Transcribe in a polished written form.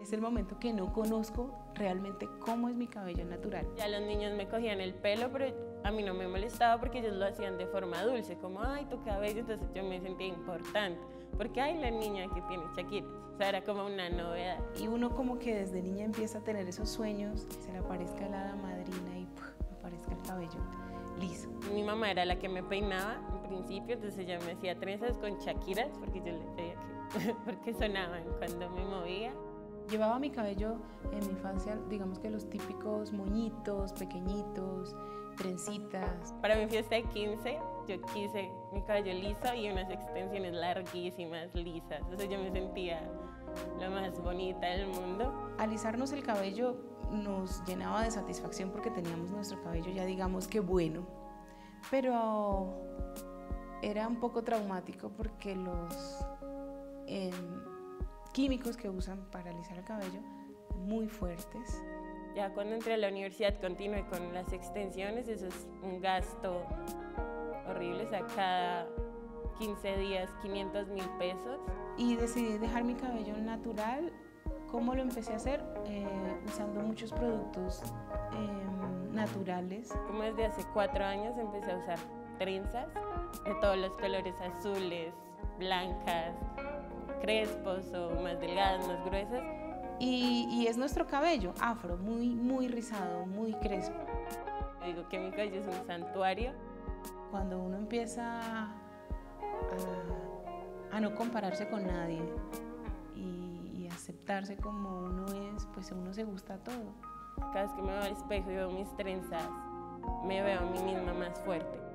es el momento que no conozco realmente cómo es mi cabello natural. Ya los niños me cogían el pelo, pero a mí no me molestaba porque ellos lo hacían de forma dulce, como, ay, tu cabello, entonces yo me sentía importante, porque, ay, la niña que tiene Shakira, o sea, era como una novedad. Y uno como que desde niña empieza a tener esos sueños, se le aparezca la hada madrina y aparezca el cabello liso. Mi mamá era la que me peinaba en principio, entonces ella me hacía trenzas con Shakiras, porque yo le pedía que, porque sonaban cuando me movía. Llevaba mi cabello en mi infancia, digamos que los típicos moñitos, pequeñitos, trencitas. Para mi fiesta de 15, yo quise mi cabello liso y unas extensiones larguísimas, lisas. Entonces yo me sentía la más bonita del mundo. Alisarnos el cabello nos llenaba de satisfacción porque teníamos nuestro cabello ya digamos que bueno, pero era un poco traumático porque los químicos que usan para alisar el cabello muy fuertes. Ya cuando entré a la universidad continué con las extensiones, eso es un gasto horrible, o sea, cada 15 días 500.000 pesos. Y decidí dejar mi cabello natural. ¿Cómo lo empecé a hacer? Usando muchos productos naturales. Como desde hace 4 años empecé a usar trenzas de todos los colores, azules, blancas, crespos o más delgadas, más gruesas. Y es nuestro cabello afro, muy rizado, muy crespo. Digo que mi cabello es un santuario. Cuando uno empieza a no compararse con nadie y aceptarse como uno es, pues uno se gusta todo. Cada vez que me veo al espejo y veo mis trenzas, me veo a mí misma más fuerte.